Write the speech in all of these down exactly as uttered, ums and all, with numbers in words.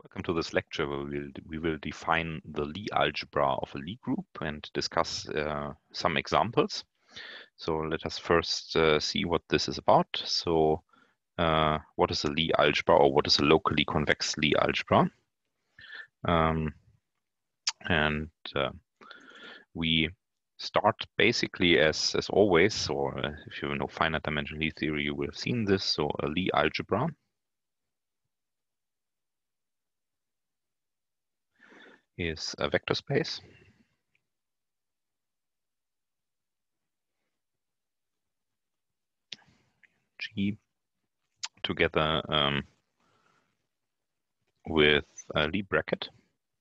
Welcome to this lecture where we will, we will define the Lie algebra of a Lie group and discuss uh, some examples. So let us first uh, see what this is about. So uh, what is a Lie algebra, or what is a locally convex Lie algebra? Um, and uh, we start basically as, as always, or uh, if you know finite dimensional Lie theory, you will have seen this. So a Lie algebra is a vector space G together um, with a Lie bracket.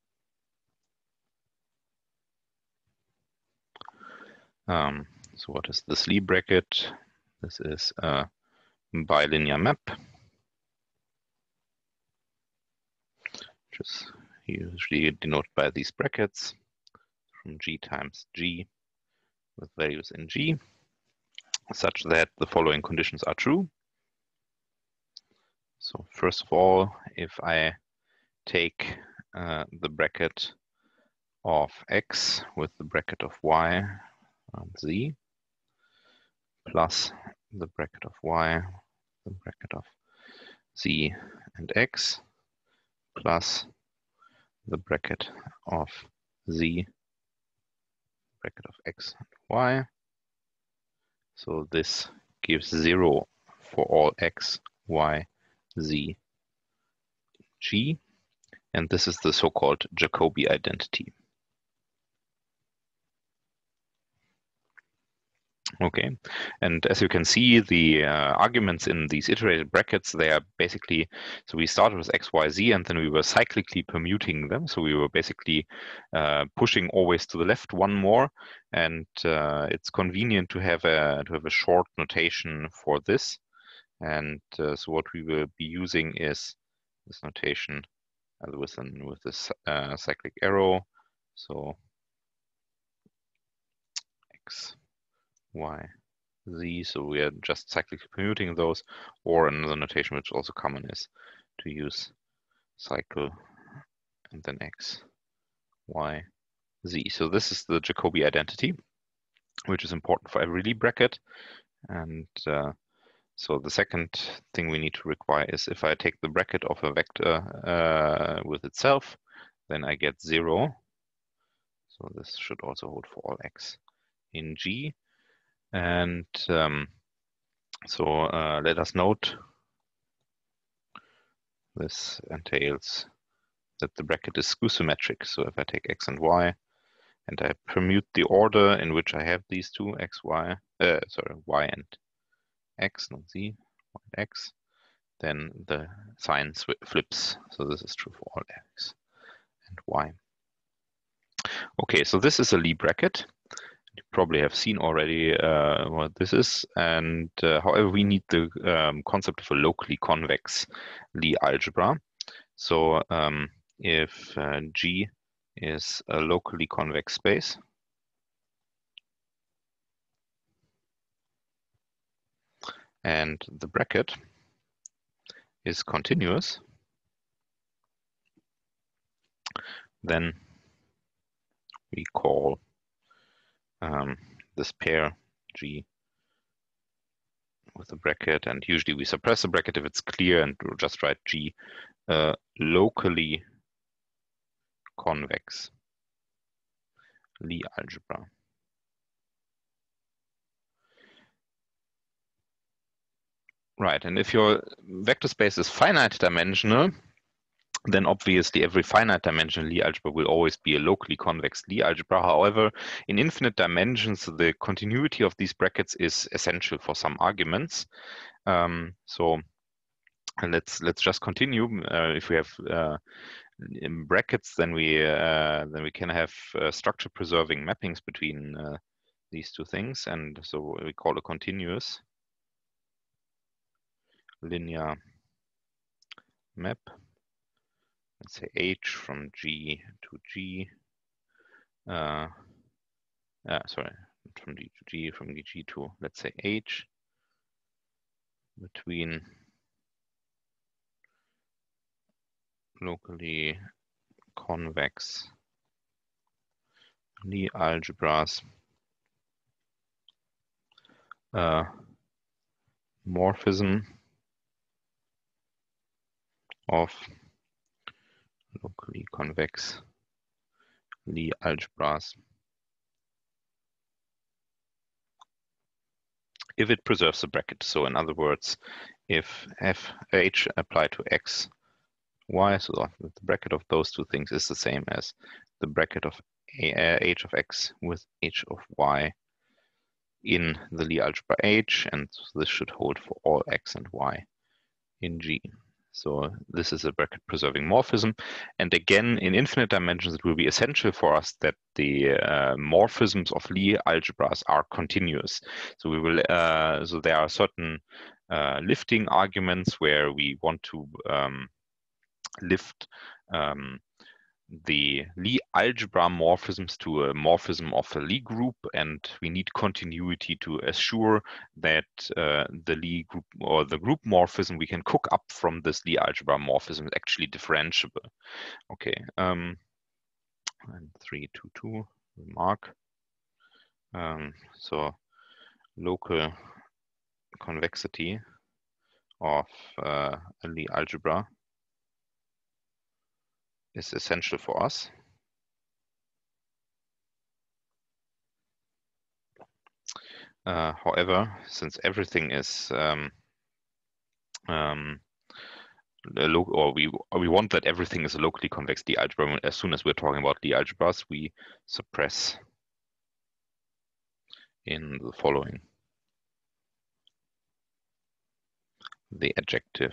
Um, so what is this Lie bracket? This is a bilinear map, which is usually denoted by these brackets from G times G with values in G, such that the following conditions are true. So first of all, if I take uh, the bracket of X with the bracket of Y and Z plus the bracket of Y, the bracket of Z and X plus the bracket of Z, bracket of X and Y. So this gives zero for all X, Y, Z, G. And this is the so-called Jacobi identity. Okay, and as you can see, the uh, arguments in these iterated brackets, they are basically, so we started with X, Y, Z, and then we were cyclically permuting them. So we were basically uh, pushing always to the left one more, and uh, it's convenient to have a to have a short notation for this. And uh, so what we will be using is this notation uh, with an with this uh, cyclic arrow. So X, Y, Z, so we are just cyclically permuting those, or another notation which is also common is to use cycle and then X, Y, Z. So this is the Jacobi identity, which is important for every Lie bracket. And uh, so the second thing we need to require is if I take the bracket of a vector uh, with itself, then I get zero. So this should also hold for all X in G. And um, so uh, let us note this entails that the bracket is skew symmetric. So if I take X and Y and I permute the order in which I have these two, X, Y, uh, sorry, Y and X, not Z, Y and X, then the sign flips. So this is true for all X and Y. Okay, so this is a Lie bracket. You probably have seen already uh, what this is, and uh, however, we need the um, concept of a locally convex Lie algebra. So um, if uh, G is a locally convex space, and the bracket is continuous, then we call um, this pair G with the bracket, and usually we suppress the bracket if it's clear, and we'll just write G uh, locally convex Lie algebra. Right, and if your vector space is finite dimensional, then obviously every finite dimensional Lie algebra will always be a locally convex Lie algebra. However, in infinite dimensions, the continuity of these brackets is essential for some arguments. Um, so let's let's just continue. Uh, if we have uh, in brackets, then we uh, then we can have uh, structure preserving mappings between uh, these two things, and so we call a continuous linear map. Let's say H from G to G. Uh, uh, sorry, from G to G, from G to, let's say, H, between locally convex Lie algebras uh, morphism of locally convex Lie algebras if it preserves the bracket. So in other words, if f h applied to x, y, so the bracket of those two things is the same as the bracket of a, uh, h of x with h of y in the Lie algebra H, and this should hold for all x and y in G. So this is a bracket preserving morphism. And again, in infinite dimensions, it will be essential for us that the uh, morphisms of Lie algebras are continuous. So we will, uh, so there are certain uh, lifting arguments where we want to um, lift um, the Lie algebra morphisms to a morphism of a Lie group, and we need continuity to assure that uh, the Lie group or the group morphism we can cook up from this Lie algebra morphism is actually differentiable. Okay, um, and three two two remark. Um, so local convexity of uh, a Lie algebra is essential for us. Uh, however, since everything is um, um, or we or we want that everything is a locally convex Lie algebra, as soon as we're talking about Lie algebras, we suppress in the following the adjective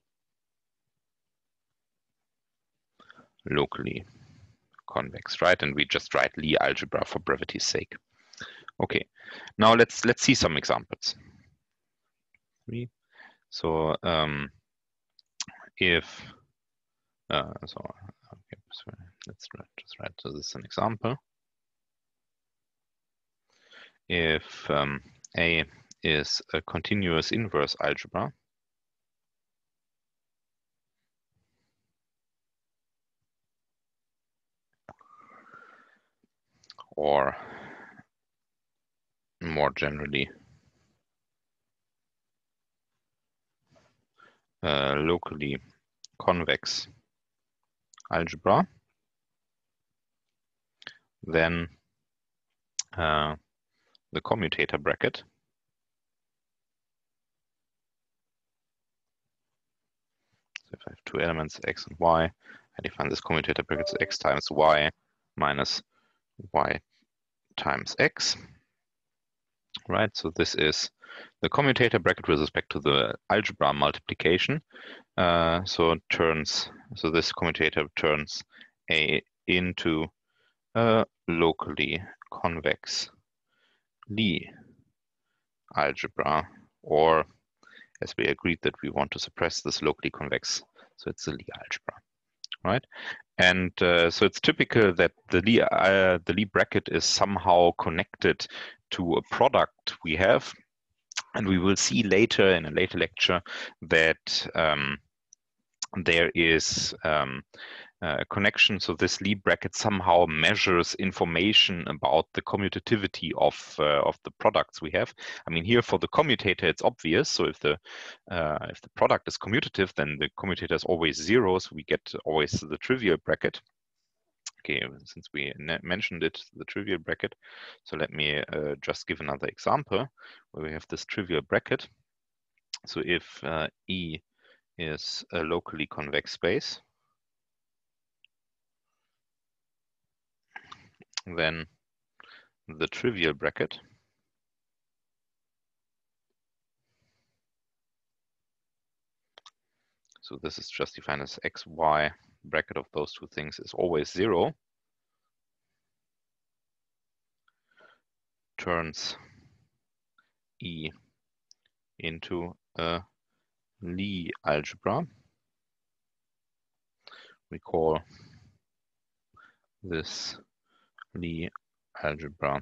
locally convex, right? And we just write Lie algebra for brevity's sake. Okay, now let's let's see some examples. So um, if uh, so, okay, so let's write, just write so this is an example. If um, A is a continuous inverse algebra, or more generally uh, locally convex algebra, then uh, the commutator bracket so if I have two elements x and y, I define this commutator bracket as x times y minus y times x, right? So this is the commutator bracket with respect to the algebra multiplication. Uh, so it turns, so this commutator turns A into a locally convex Lie algebra, or as we agreed that we want to suppress this locally convex, so it's a Lie algebra, right? And uh, so it's typical that the Lie, uh, the Lie bracket is somehow connected to a product we have. And we will see later in a later lecture that um, there is um, a connection. So this Lie bracket somehow measures information about the commutativity of uh, of the products we have. I mean, here for the commutator, it's obvious. So if the uh, if the product is commutative, then the commutator is always zero. So we get always the trivial bracket. Okay, since we mentioned it, the trivial bracket. So let me uh, just give another example where we have this trivial bracket. So if uh, E is a locally convex space, then the trivial bracket so this is just defined as x, y, bracket of those two things is always zero, turns E into a Lie algebra. We call this Lie algebra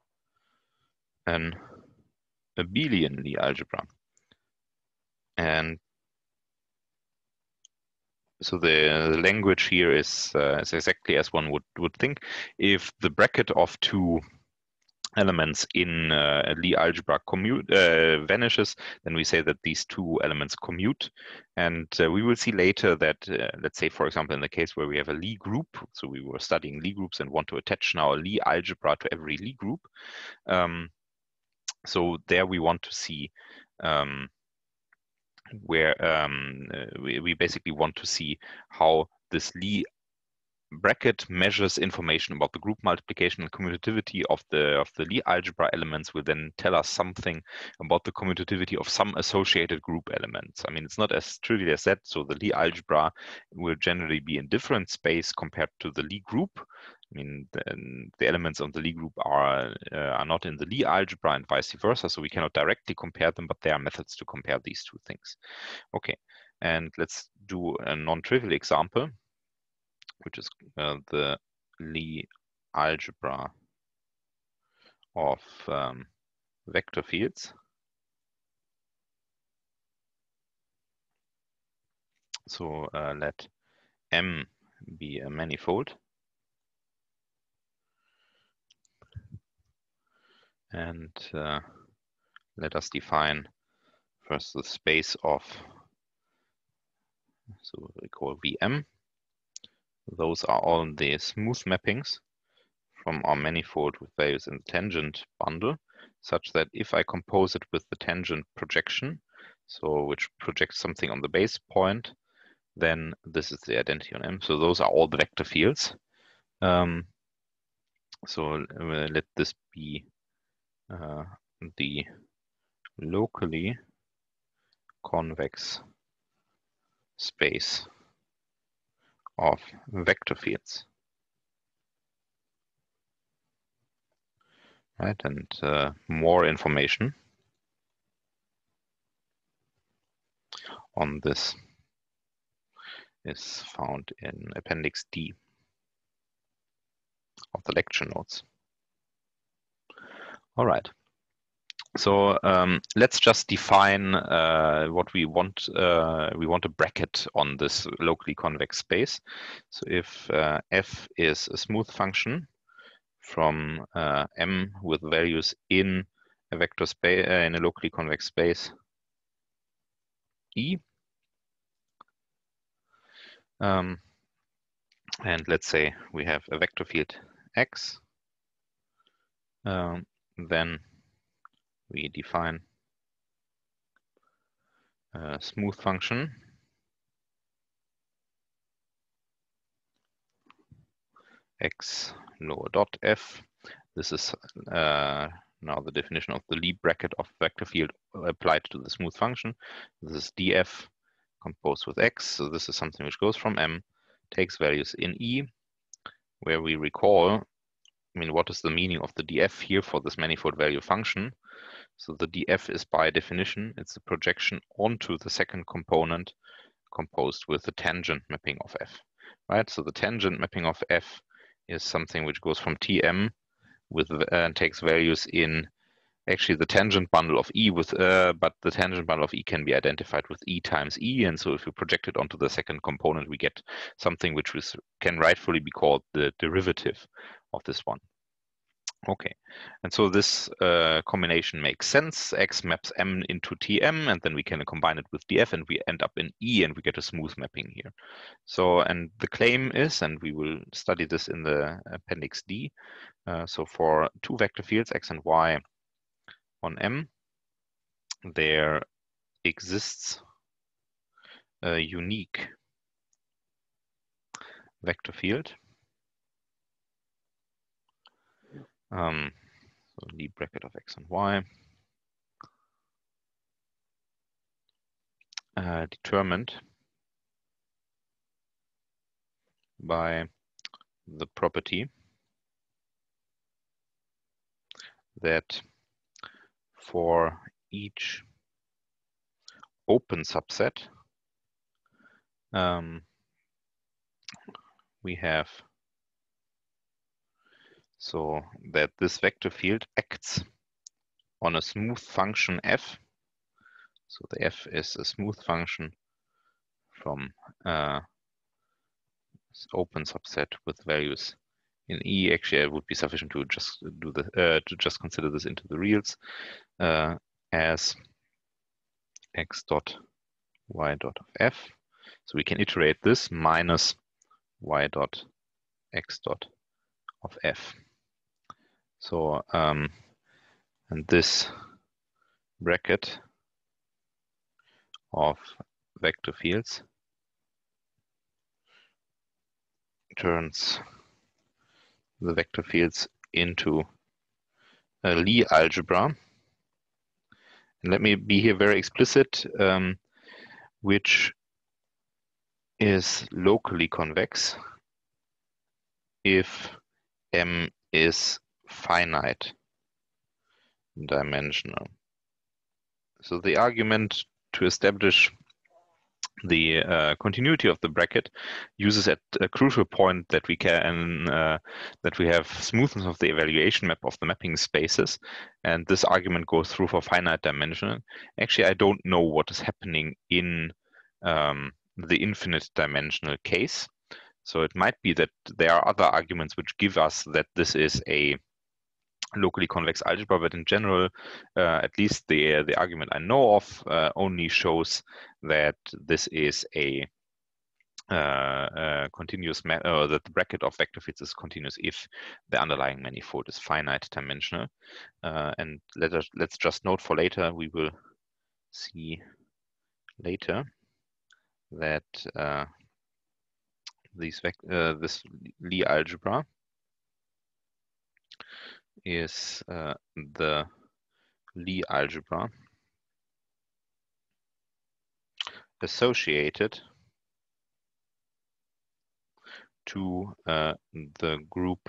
an abelian Lie algebra. And So the language here is, uh, is exactly as one would, would think. If the bracket of two elements in uh, Lie algebra commute uh, vanishes, then we say that these two elements commute. And uh, we will see later that, uh, let's say, for example, in the case where we have a Lie group, so we were studying Lie groups and want to attach now a Lie algebra to every Lie group. Um, so there we want to see um, where um, uh, we, we basically want to see how this Lie bracket measures information about the group multiplication and commutativity of the of the Lie algebra elements will then tell us something about the commutativity of some associated group elements. I mean, it's not as trivial as that. So the Lie algebra will generally be in different space compared to the Lie group. I mean, the, the elements of the Lie group are uh, are not in the Lie algebra and vice versa. So we cannot directly compare them, but there are methods to compare these two things. Okay, and let's do a non-trivial example, which is uh, the Lie algebra of um, vector fields. So uh, let M be a manifold. And uh, let us define first the space of, so we call V M. Those are all the smooth mappings from our manifold with values in the tangent bundle, such that if I compose it with the tangent projection, so which projects something on the base point, then this is the identity on M. So those are all the vector fields. Um, so uh, let this be uh, the locally convex space of vector fields. Right, and uh, more information on this is found in Appendix D of the lecture notes. All right. So um, let's just define uh, what we want. Uh, we want a bracket on this locally convex space. So if uh, f is a smooth function from uh, M with values in a vector space uh, in a locally convex space E, um, and let's say we have a vector field X, um, then we define a smooth function X lower dot f. This is uh, now the definition of the Lie bracket of vector field applied to the smooth function. This is df composed with X. So this is something which goes from M, takes values in E, where we recall, I mean, what is the meaning of the df here for this manifold value function? So the df is by definition, it's a projection onto the second component composed with the tangent mapping of f, right? So the tangent mapping of f is something which goes from Tm with uh, and takes values in actually the tangent bundle of E with, uh, but the tangent bundle of E can be identified with E times E. And so if you project it onto the second component, we get something which was, can rightfully be called the derivative of this one. Okay, and so this uh, combination makes sense. X maps M into T M, and then we can combine it with D F, and we end up in E, and we get a smooth mapping here. So, and the claim is, and we will study this in the Appendix D, uh, so for two vector fields, X and Y on M, there exists a unique vector field. Um, so Lie bracket of X and Y uh, determined by the property that for each open subset, um, we have so that this vector field acts on a smooth function f. So the f is a smooth function from uh, this open subset with values in E. Actually, it would be sufficient to just do the uh, to just consider this into the reals uh, as x dot y dot of f. So we can iterate this minus y dot x dot of f. So um, and this bracket of vector fields turns the vector fields into a Lie algebra. And let me be here very explicit, um, which is locally convex if M is finite dimensional. So the argument to establish the uh, continuity of the bracket uses at a crucial point that we can uh, that we have smoothness of the evaluation map of the mapping spaces, and this argument goes through for finite dimensional. Actually, I don't know what is happening in um, the infinite dimensional case, so it might be that there are other arguments which give us that this is a locally convex algebra, but in general, uh, at least the the argument I know of uh, only shows that this is a uh, uh, continuous, ma uh, that the bracket of vector fields is continuous if the underlying manifold is finite dimensional. Uh, and let us let's just note for later. We will see later that uh, these uh, this Lie algebra is uh, the Lie algebra associated to uh, the group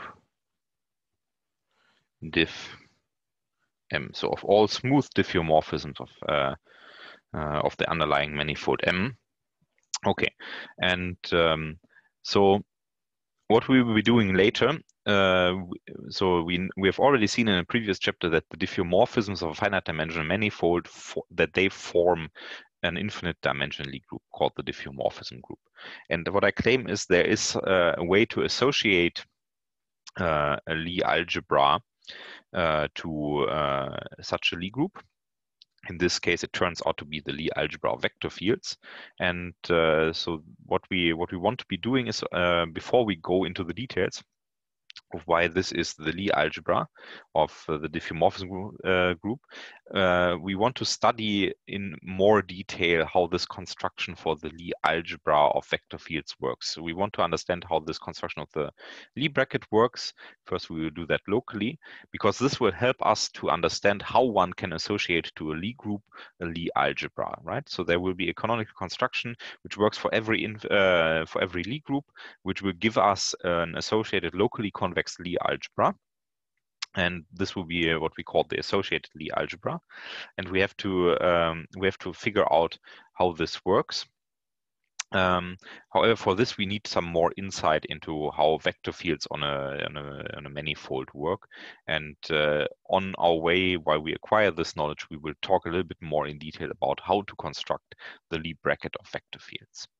diff M. So of all smooth diffeomorphisms of uh, uh, of the underlying manifold M. Okay, and um, so what we will be doing later. Uh, so we we have already seen in a previous chapter that the diffeomorphisms of a finite dimensional manifold for, that they form an infinite dimensional Lie group called the diffeomorphism group. And what I claim is there is uh, a way to associate uh, a Lie algebra uh, to uh, such a Lie group. In this case, it turns out to be the Lie algebra of vector fields. And uh, so what we what we want to be doing is, uh, before we go into the details of why this is the Lie algebra of uh, the diffeomorphism uh, group, uh, we want to study in more detail how this construction for the Lie algebra of vector fields works. So we want to understand how this construction of the Lie bracket works. First, we will do that locally, because this will help us to understand how one can associate to a Lie group a Lie algebra, right? So there will be a canonical construction which works for every uh, for every Lie group, which will give us an associated locally convex Lie algebra, and this will be uh, what we call the associated Lie algebra. And we have to um, we have to figure out how this works. Um, however, for this we need some more insight into how vector fields on a on a, on a manifold work. And uh, on our way, while we acquire this knowledge, we will talk a little bit more in detail about how to construct the Lie bracket of vector fields.